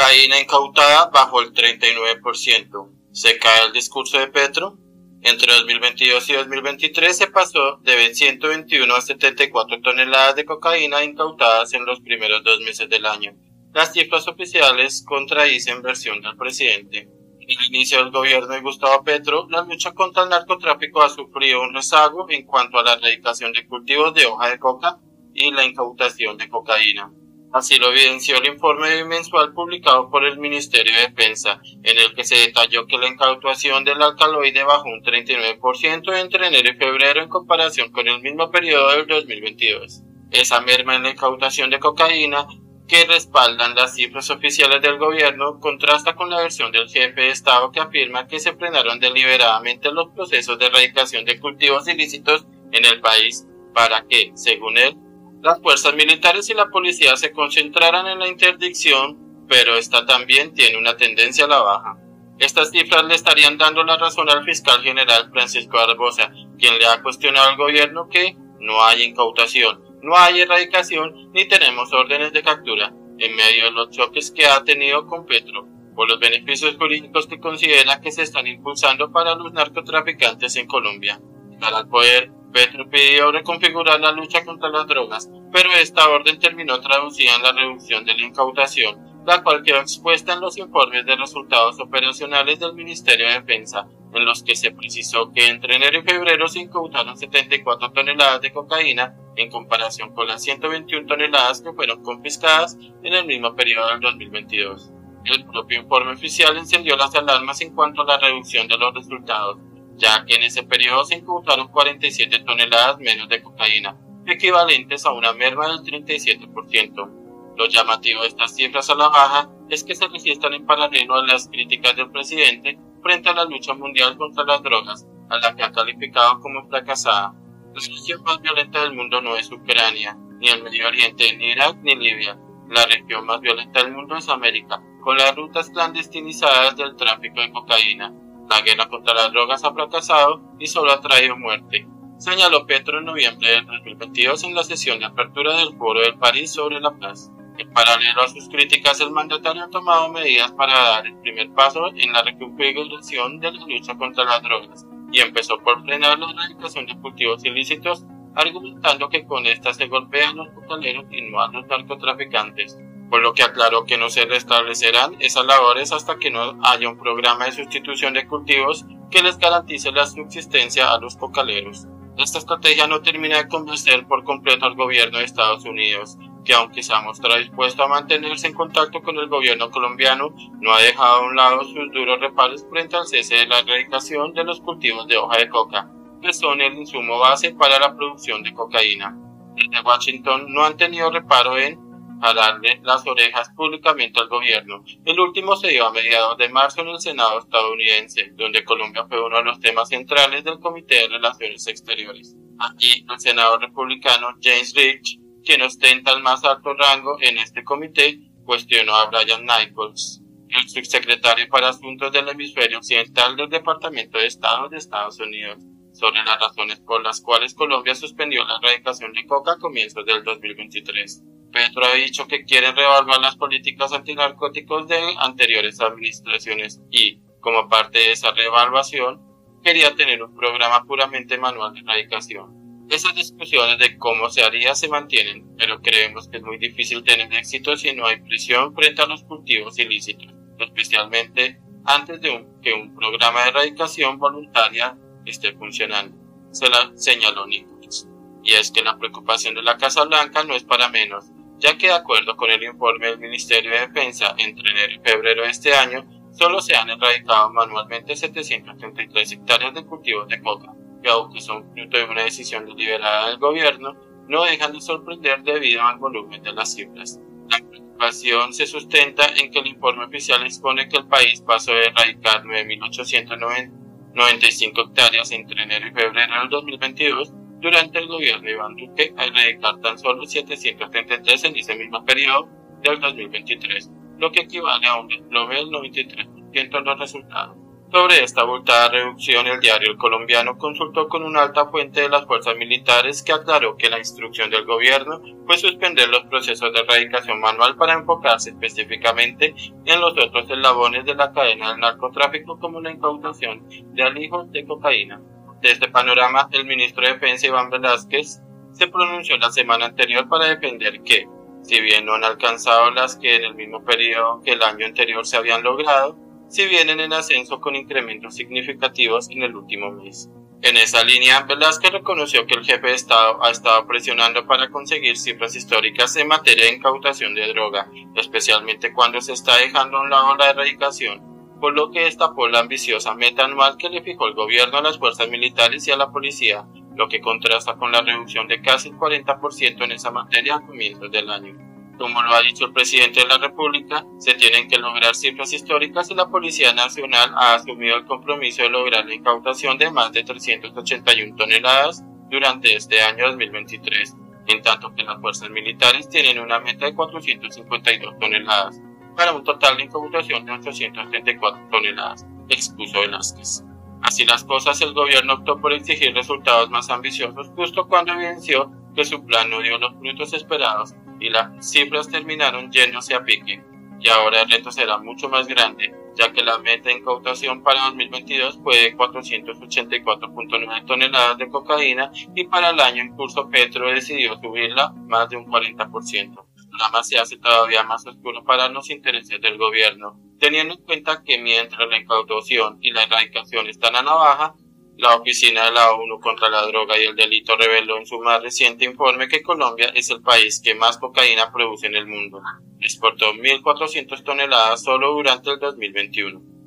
Cocaína incautada bajó el 39%. Se cae el discurso de Petro. Entre 2022 y 2023 se pasó de 121 a 74 toneladas de cocaína incautadas en los primeros 2 meses del año. Las cifras oficiales contradicen versión del presidente. En el inicio del gobierno de Gustavo Petro, la lucha contra el narcotráfico ha sufrido un rezago en cuanto a la erradicación de cultivos de hoja de coca y la incautación de cocaína. Así lo evidenció el informe mensual publicado por el Ministerio de Defensa, en el que se detalló que la incautación del alcaloide bajó un 39% entre enero y febrero en comparación con el mismo periodo del 2022. Esa merma en la incautación de cocaína, que respaldan las cifras oficiales del gobierno, contrasta con la versión del jefe de Estado que afirma que se frenaron deliberadamente los procesos de erradicación de cultivos ilícitos en el país para que, según él, las fuerzas militares y la policía se concentraran en la interdicción, pero esta también tiene una tendencia a la baja. Estas cifras le estarían dando la razón al fiscal general Francisco Barbosa, quien le ha cuestionado al gobierno que no hay incautación, no hay erradicación ni tenemos órdenes de captura, en medio de los choques que ha tenido con Petro, por los beneficios jurídicos que considera que se están impulsando para los narcotraficantes en Colombia. Para el poder, Petro pidió reconfigurar la lucha contra las drogas, pero esta orden terminó traducida en la reducción de la incautación, la cual quedó expuesta en los informes de resultados operacionales del Ministerio de Defensa, en los que se precisó que entre enero y febrero se incautaron 74 toneladas de cocaína en comparación con las 121 toneladas que fueron confiscadas en el mismo periodo del 2022. El propio informe oficial encendió las alarmas en cuanto a la reducción de los resultados, ya que en ese periodo se incautaron 47 toneladas menos de cocaína, equivalentes a una merma del 37%. Lo llamativo de estas cifras a la baja es que se registran en paralelo a las críticas del presidente frente a la lucha mundial contra las drogas, a la que ha calificado como fracasada. La región más violenta del mundo no es Ucrania, ni el Medio Oriente, ni Irak, ni Libia. La región más violenta del mundo es América, con las rutas clandestinizadas del tráfico de cocaína. La guerra contra las drogas ha fracasado y solo ha traído muerte, señaló Petro en noviembre del 2022 en la sesión de apertura del Foro de París sobre la paz. En paralelo a sus críticas, el mandatario ha tomado medidas para dar el primer paso en la reconfiguración de la lucha contra las drogas y empezó por frenar la erradicación de cultivos ilícitos, argumentando que con esta se golpean a los cocaleros y no a los narcotraficantes, por lo que aclaró que no se restablecerán esas labores hasta que no haya un programa de sustitución de cultivos que les garantice la subsistencia a los cocaleros. Esta estrategia no termina de convencer por completo al gobierno de Estados Unidos, que aunque se ha mostrado dispuesto a mantenerse en contacto con el gobierno colombiano, no ha dejado a un lado sus duros reparos frente al cese de la erradicación de los cultivos de hoja de coca, que son el insumo base para la producción de cocaína. Desde Washington no han tenido reparo en jalarle las orejas públicamente al gobierno. El último se dio a mediados de marzo en el Senado estadounidense, donde Colombia fue uno de los temas centrales del Comité de Relaciones Exteriores. Allí, el senador republicano James Rich, quien ostenta el más alto rango en este comité, cuestionó a Brian Nichols, el subsecretario para Asuntos del Hemisferio Occidental del Departamento de Estado de Estados Unidos, sobre las razones por las cuales Colombia suspendió la erradicación de coca a comienzos del 2023. Petro ha dicho que quiere reevaluar las políticas antinarcóticos de anteriores administraciones y, como parte de esa reevaluación, quería tener un programa puramente manual de erradicación. Esas discusiones de cómo se haría se mantienen, pero creemos que es muy difícil tener éxito si no hay presión frente a los cultivos ilícitos, especialmente antes de que un programa de erradicación voluntaria esté funcionando, señaló Nichols. Y es que la preocupación de la Casa Blanca no es para menos, ya que de acuerdo con el informe del Ministerio de Defensa, entre enero y febrero de este año, solo se han erradicado manualmente 733 hectáreas de cultivos de coca, que aunque son fruto de una decisión deliberada del gobierno, no dejan de sorprender debido al volumen de las cifras. La preocupación se sustenta en que el informe oficial expone que el país pasó de erradicar 9.895 hectáreas entre enero y febrero del 2022 durante el gobierno de Iván Duque a erradicar tan solo 733 en ese mismo periodo del 2023, lo que equivale a un desplome del 93% en los resultados. Sobre esta abultada reducción, el diario El Colombiano consultó con una alta fuente de las fuerzas militares que aclaró que la instrucción del gobierno fue suspender los procesos de erradicación manual para enfocarse específicamente en los otros eslabones de la cadena del narcotráfico, como la incautación de alijos de cocaína. De este panorama, el ministro de Defensa Iván Velásquez se pronunció la semana anterior para defender que, si bien no han alcanzado las que en el mismo periodo que el año anterior se habían logrado, si vienen en ascenso con incrementos significativos en el último mes. En esa línea, Velázquez reconoció que el jefe de Estado ha estado presionando para conseguir cifras históricas en materia de incautación de droga, especialmente cuando se está dejando a un lado la erradicación, por lo que destapó la ambiciosa meta anual que le fijó el gobierno a las fuerzas militares y a la policía, lo que contrasta con la reducción de casi el 40% en esa materia a comienzos del año. Como lo ha dicho el presidente de la República, se tienen que lograr cifras históricas y la Policía Nacional ha asumido el compromiso de lograr la incautación de más de 381 toneladas durante este año 2023, en tanto que las fuerzas militares tienen una meta de 452 toneladas, para un total de incautación de 834 toneladas, expuso Velázquez. Así las cosas, el gobierno optó por exigir resultados más ambiciosos justo cuando evidenció que su plan no dio los frutos esperados y las cifras terminaron yéndose a pique. Y ahora el reto será mucho más grande, ya que la meta de incautación para 2022 fue de 484.9 toneladas de cocaína y para el año en curso Petro decidió subirla más de un 40%. El drama se hace todavía más oscuro para los intereses del gobierno, teniendo en cuenta que mientras la incautación y la erradicación están a la baja, la Oficina de la ONU contra la Droga y el Delito reveló en su más reciente informe que Colombia es el país que más cocaína produce en el mundo. Exportó 1.400 toneladas solo durante el 2021.